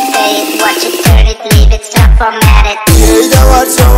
it, say it, watch it, turn it, leave it, stop, format it. Jej, dawać ją